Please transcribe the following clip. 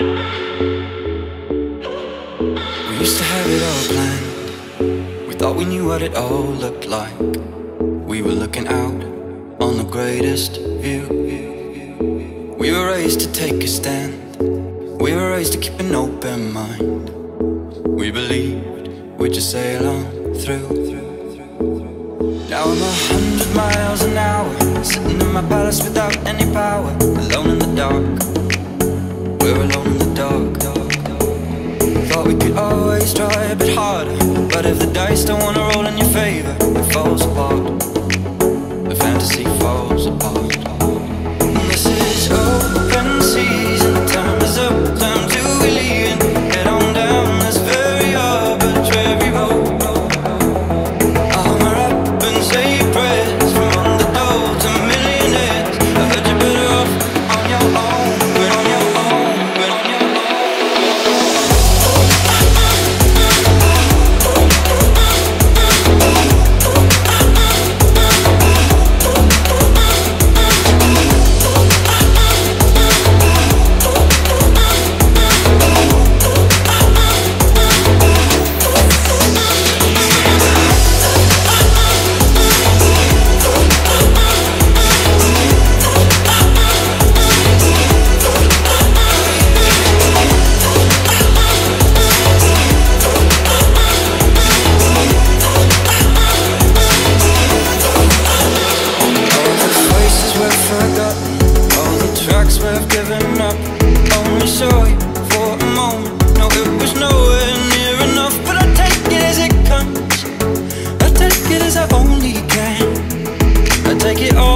We used to have it all planned. We thought we knew what it all looked like. We were looking out on the greatest view. We were raised to take a stand. We were raised to keep an open mind. We believed we'd just sail on through. Now I'm 100 miles an hour, sitting in my palace without any power. Alone in the dark, we're alone in the dark. Thought we could always try a bit harder, but if the dice don't wanna roll in your favor, it falls apart. The fantasy falls apart. And this is open season, time is up, time to be leaving. Head on down this very arbitrary road. Armor up and say prayers, from underdog to millionaires. I heard you're better off on your own, but on your own, but on your own. We've given up, only saw you for a moment. No, it was nowhere near enough, but I take it as it comes. I take it as I only can. I take it all.